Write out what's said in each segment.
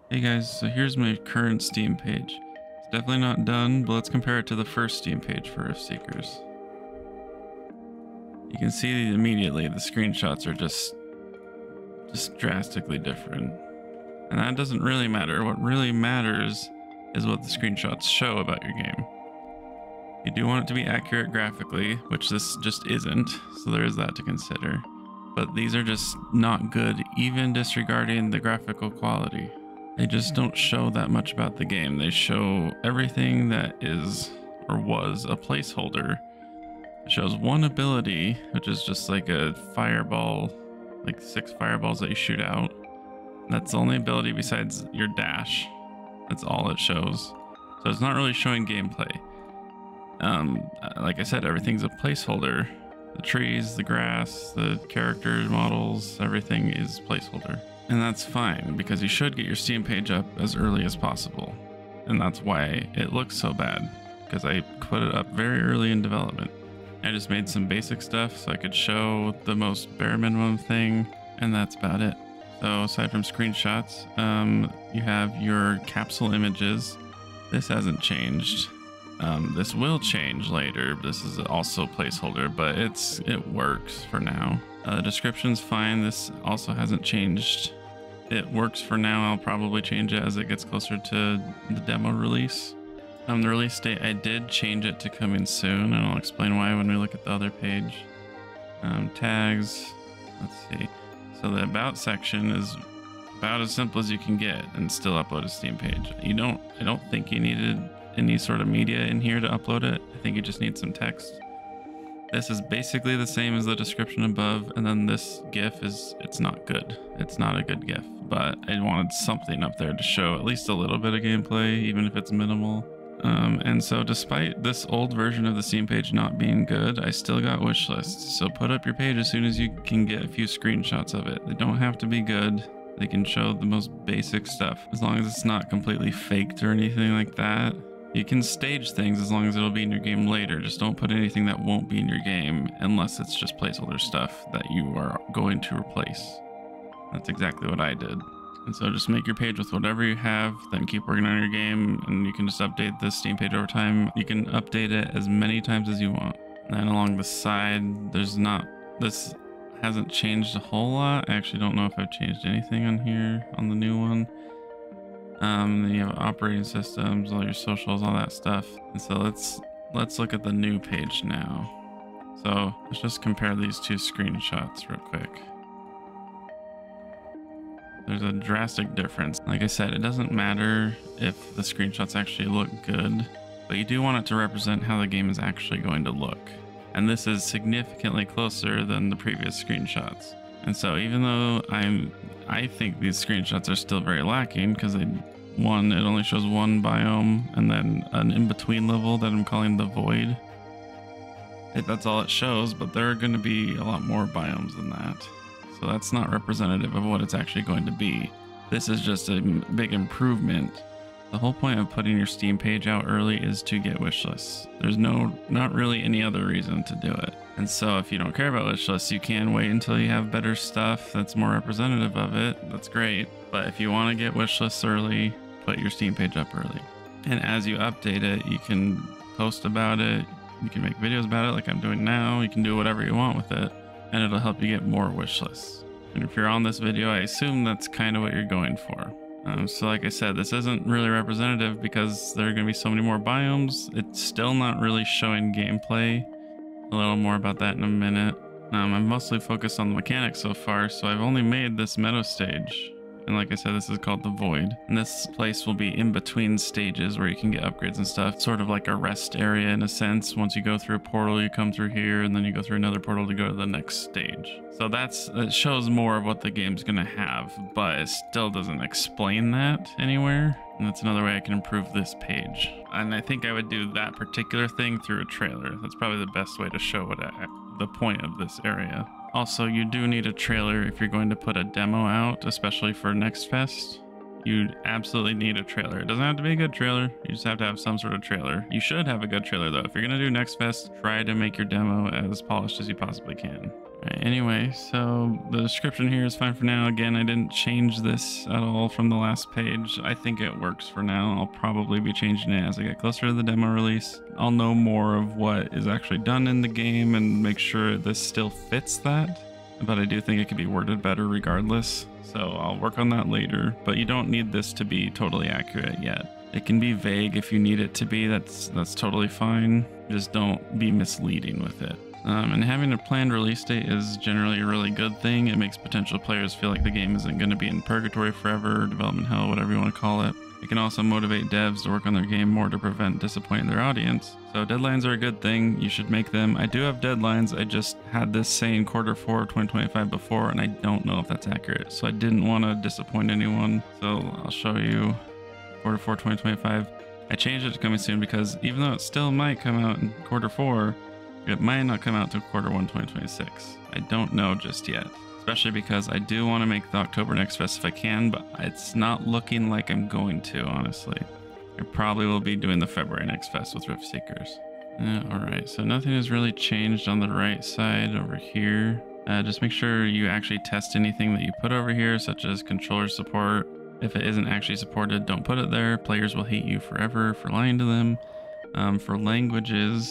Hey guys, so here's my current Steam page. It's definitely not done, but let's compare it to the first Steam page for Riftseekers. You can see immediately the screenshots are just drastically different. And that doesn't really matter. What really matters is what the screenshots show about your game. You do want it to be accurate graphically, which this just isn't, so there is that to consider. But these are just not good, even disregarding the graphical quality. They just don't show that much about the game. They show everything that is or was a placeholder. It shows one ability, which is just like a fireball, like 6 fireballs that you shoot out. That's the only ability besides your dash. That's all it shows. So it's not really showing gameplay. Like I said, everything's a placeholder. The trees, the grass, the character models, everything is placeholder. And that's fine, because you should get your Steam page up as early as possible. And that's why it looks so bad, because I put it up very early in development. I just made some basic stuff so I could show the most bare minimum thing, and that's about it. So aside from screenshots, you have your capsule images. This hasn't changed. This will change later. This is also placeholder, but it works for now. The description's fine. This also hasn't changed. It works for now. I'll probably change it as it gets closer to the demo release. The release date, I did change it to coming soon, and I'll explain why when we look at the other page. Tags, let's see. So the about section is about as simple as you can get and still upload a Steam page. I don't think you needed any sort of media in here to upload it. I think you just need some text. This is basically the same as the description above, and then this GIF it's not good. It's not a good GIF, but I wanted something up there to show at least a little bit of gameplay, even if it's minimal. And so despite this old version of the Steam page not being good, I still got wish lists. So put up your page as soon as you can get a few screenshots of it. They don't have to be good. They can show the most basic stuff. As long as it's not completely faked or anything like that. You can stage things as long as it'll be in your game later. Just don't put anything that won't be in your game unless it's just placeholder stuff that you are going to replace. That's exactly what I did. And so just make your page with whatever you have, then keep working on your game, and you can just update this Steam page over time. You can update it as many times as you want. And then along the side, this hasn't changed a whole lot. I actually don't know if I've changed anything on here on the new one. Then you have operating systems, all your socials, all that stuff. And so let's look at the new page now. So let's just compare these two screenshots real quick. There's a drastic difference. Like I said, it doesn't matter if the screenshots actually look good, but you do want it to represent how the game is actually going to look. And this is significantly closer than the previous screenshots. And so even though I think these screenshots are still very lacking, because it only shows one biome and then an in-between level that I'm calling the void. That's all it shows, but there are going to be a lot more biomes than that. So that's not representative of what it's actually going to be. This is just a big improvement. The whole point of putting your Steam page out early is to get wishlists. There's not really any other reason to do it. And so if you don't care about wishlists, you can wait until you have better stuff that's more representative of it. That's great. But if you want to get wishlists early, put your Steam page up early. And as you update it, you can post about it. You can make videos about it like I'm doing now. You can do whatever you want with it, and it'll help you get more wish lists. And if you're on this video, I assume that's kind of what you're going for. So like I said, this isn't really representative because there are going to be so many more biomes. It's still not really showing gameplay. A little more about that in a minute. I'm mostly focused on the mechanics so far, so I've only made this meadow stage. And like I said, this is called the Void. And this place will be in between stages where you can get upgrades and stuff. Sort of like a rest area in a sense. Once you go through a portal, you come through here, and then you go through another portal to go to the next stage. So it shows more of what the game's gonna have, but it still doesn't explain that anywhere. And that's another way I can improve this page. And I think I would do that particular thing through a trailer. That's probably the best way to show the point of this area. Also, you do need a trailer if you're going to put a demo out, especially for Next Fest. You absolutely need a trailer. It doesn't have to be a good trailer. You just have to have some sort of trailer. You should have a good trailer though. If you're gonna do Next Fest, try to make your demo as polished as you possibly can. Right, anyway, so the description here is fine for now. Again, I didn't change this at all from the last page. I think it works for now. I'll probably be changing it as I get closer to the demo release. I'll know more of what is actually done in the game and make sure this still fits that. But I do think it could be worded better regardless. So I'll work on that later, but you don't need this to be totally accurate yet. It can be vague if you need it to be. That's totally fine. Just don't be misleading with it. And having a planned release date is generally a really good thing. It makes potential players feel like the game isn't going to be in purgatory forever, or development hell, whatever you want to call it. It can also motivate devs to work on their game more to prevent disappointing their audience. So deadlines are a good thing. You should make them. I do have deadlines. I just had this saying Q4 2025 before, and I don't know if that's accurate. So I didn't want to disappoint anyone. So I'll show you Q4 2025. I changed it to coming soon because even though it still might come out in Q4, it might not come out till Q1 2026. I don't know just yet, especially because I do want to make the October Next Fest if I can, but it's not looking like I'm going to, honestly. I probably will be doing the February Next Fest with Riftseekers. Alright, so nothing has really changed on the right side over here. Just make sure you actually test anything that you put over here, such as controller support. If it isn't actually supported, don't put it there. Players will hate you forever for lying to them. For languages,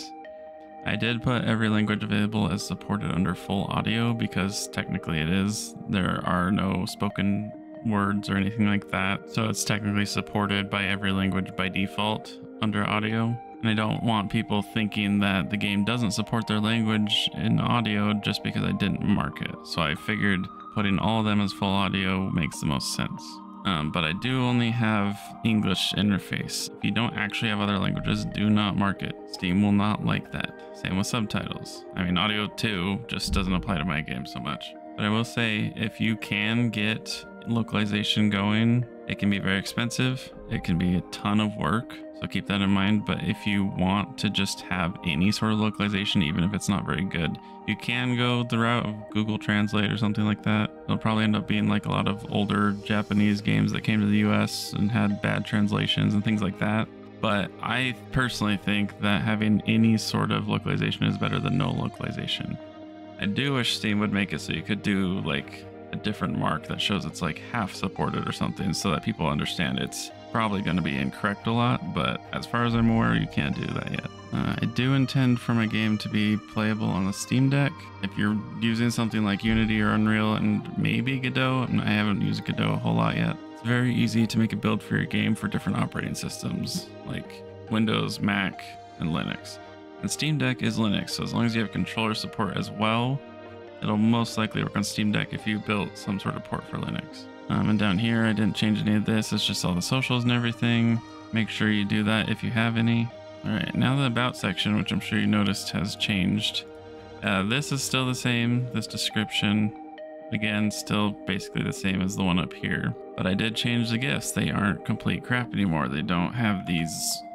I did put every language available as supported under full audio because technically it is. There are no spoken words or anything like that. So it's technically supported by every language by default under audio. And I don't want people thinking that the game doesn't support their language in audio just because I didn't mark it. So I figured putting all of them as full audio makes the most sense. But I do only have English interface. If you don't actually have other languages, do not mark it. Steam will not like that. Same with subtitles. I mean, audio too, just doesn't apply to my game so much. But I will say, if you can get localization going, it can be very expensive. It can be a ton of work. So keep that in mind. But if you want to just have any sort of localization, even if it's not very good, you can go the route of Google Translate or something like that. It'll probably end up being like a lot of older Japanese games that came to the US and had bad translations and things like that. But I personally think that having any sort of localization is better than no localization. I do wish Steam would make it so you could do like a different mark that shows it's like half supported or something so that people understand it's probably going to be incorrect a lot, but as far as I'm aware, you can't do that yet. I do intend for my game to be playable on the Steam Deck. If you're using something like Unity or Unreal and maybe Godot, I haven't used Godot a whole lot yet. It's very easy to make a build for your game for different operating systems like Windows, Mac, and Linux. And Steam Deck is Linux, so as long as you have controller support as well, it'll most likely work on Steam Deck if you built some sort of port for Linux. And down here, I didn't change any of this. It's just all the socials and everything. Make sure you do that if you have any. All right, now the About section, which I'm sure you noticed has changed. This is still the same, this description. Again, still basically the same as the one up here. But I did change the GIFs. They aren't complete crap anymore. They don't have these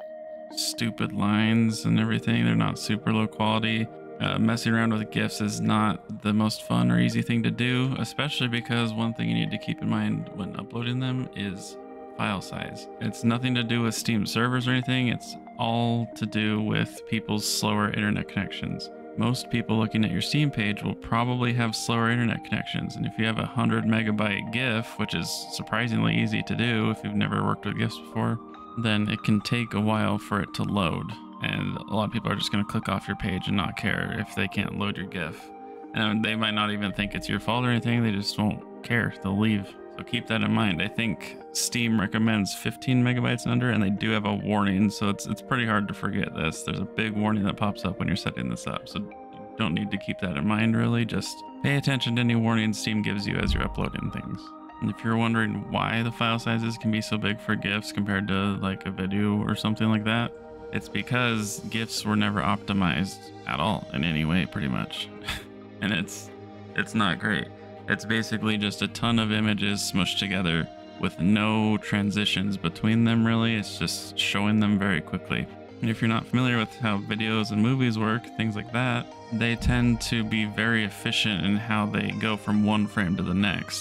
stupid lines and everything. They're not super low quality. Messing around with GIFs is not the most fun or easy thing to do, especially because one thing you need to keep in mind when uploading them is file size. It's nothing to do with Steam servers or anything. It's all to do with people's slower internet connections. Most people looking at your Steam page will probably have slower internet connections. And if you have a 100 megabyte GIF, which is surprisingly easy to do if you've never worked with GIFs before, then it can take a while for it to load. And a lot of people are just going to click off your page and not care if they can't load your GIF. And they might not even think it's your fault or anything. They just won't care. They'll leave. So keep that in mind. I think Steam recommends 15 megabytes and under, and they do have a warning. So it's pretty hard to forget this. There's a big warning that pops up when you're setting this up. So you don't need to keep that in mind, really. Just pay attention to any warnings Steam gives you as you're uploading things. And if you're wondering why the file sizes can be so big for GIFs compared to like a video or something like that, it's because GIFs were never optimized at all in any way, pretty much. And it's not great. It's basically just a ton of images smushed together with no transitions between them, really. It's just showing them very quickly. And if you're not familiar with how videos and movies work, things like that, they tend to be very efficient in how they go from one frame to the next. It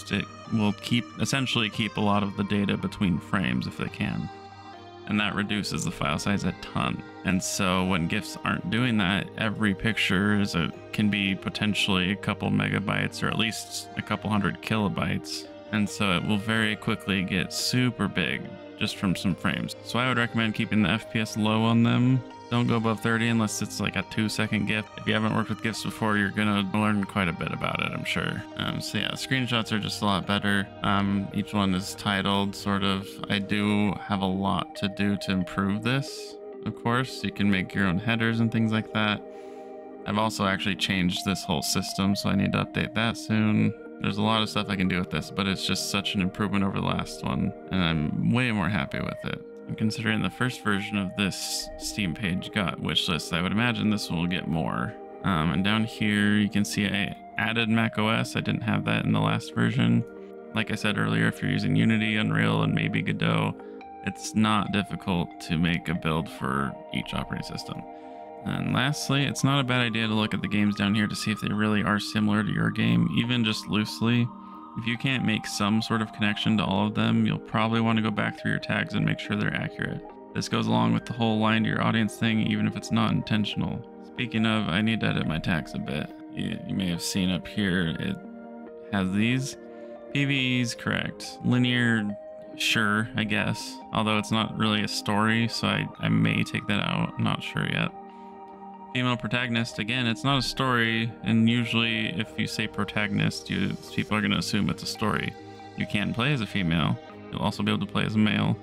will essentially keep a lot of the data between frames if they can. And that reduces the file size a ton. And so when GIFs aren't doing that, every picture can be potentially a couple megabytes or at least a couple hundred kilobytes. And so it will very quickly get super big just from some frames. So I would recommend keeping the FPS low on them. Don't go above 30 unless it's like a 2-second GIF. If you haven't worked with GIFs before, you're gonna learn quite a bit about it, I'm sure. So yeah, screenshots are just a lot better. Each one is titled, sort of. I do have a lot to do to improve this, of course. You can make your own headers and things like that. I've also actually changed this whole system, so I need to update that soon. There's a lot of stuff I can do with this, but it's just such an improvement over the last one, and I'm way more happy with it. And considering the first version of this Steam page got wishlist, I would imagine this will get more. And down here you can see I added macOS. I didn't have that in the last version. Like I said earlier, if you're using Unity, Unreal, and maybe Godot, it's not difficult to make a build for each operating system. And lastly, it's not a bad idea to look at the games down here to see if they really are similar to your game, even just loosely. If you can't make some sort of connection to all of them, you'll probably want to go back through your tags and make sure they're accurate. This goes along with the whole line to your audience thing, even if it's not intentional. Speaking of, I need to edit my tags a bit. You may have seen up here, it has these. PvE's correct. Linear, sure, I guess. Although it's not really a story, so I may take that out. I'm not sure yet. Female protagonist, again, it's not a story, and usually if you say protagonist, people are going to assume it's a story. You can play as a female. You'll also be able to play as a male.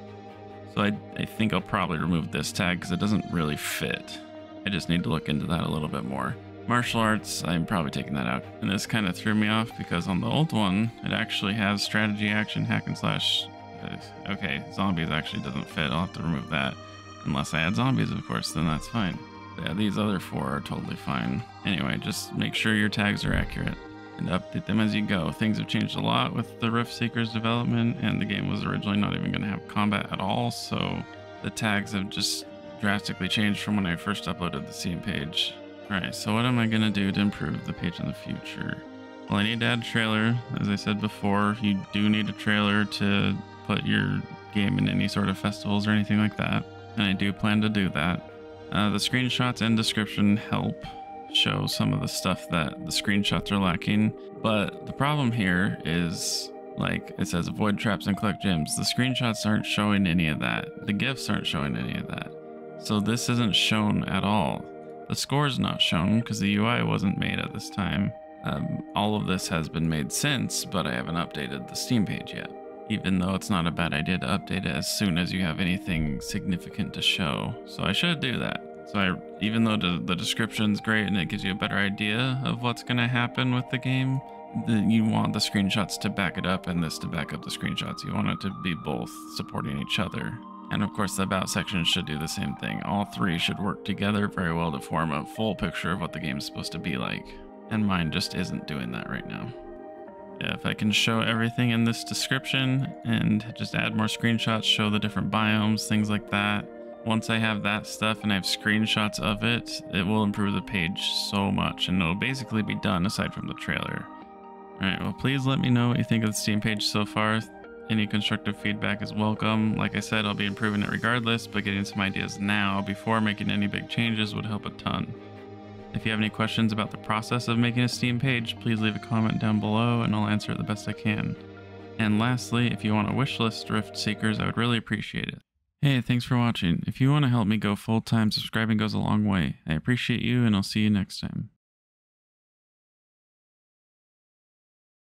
So I think I'll probably remove this tag because it doesn't really fit. I just need to look into that a little bit more. Martial arts, I'm probably taking that out. And this kind of threw me off because on the old one, it actually has strategy, action, hack and slash. Okay, zombies actually doesn't fit. I'll have to remove that. Unless I add zombies, of course, then that's fine. Yeah, these other 4 are totally fine. Anyway, just make sure your tags are accurate and update them as you go. Things have changed a lot with the Riftseekers development, and the game was originally not even going to have combat at all, so the tags have just drastically changed from when I first uploaded the Steam page. Alright, so what am I going to do to improve the page in the future? Well, I need to add a trailer. As I said before, you do need a trailer to put your game in any sort of festivals or anything like that, and I do plan to do that. The screenshots and description help show some of the stuff that the screenshots are lacking, but the problem here is, like it says, avoid traps and collect gems. The screenshots aren't showing any of that. The GIFs aren't showing any of that. So this isn't shown at all. The score's not shown because the UI wasn't made at this time. All of this has been made since, but I haven't updated the Steam page yet. Even though it's not a bad idea to update it as soon as you have anything significant to show. So I should do that. So even though the description's great and it gives you a better idea of what's going to happen with the game, you want the screenshots to back it up and this to back up the screenshots. You want it to be both supporting each other. And of course the about section should do the same thing. All 3 should work together very well to form a full picture of what the game's supposed to be like. And mine just isn't doing that right now. Yeah, if I can show everything in this description and just add more screenshots, show the different biomes, things like that. Once I have that stuff and I have screenshots of it, it will improve the page so much and it'll basically be done aside from the trailer. Alright, well please let me know what you think of the Steam page so far. Any constructive feedback is welcome. Like I said, I'll be improving it regardless, but getting some ideas now before making any big changes would help a ton. If you have any questions about the process of making a Steam page, please leave a comment down below and I'll answer it the best I can. And lastly, if you want to wishlist Riftseekers, I would really appreciate it. Hey, thanks for watching. If you want to help me go full-time, subscribing goes a long way. I appreciate you and I'll see you next time.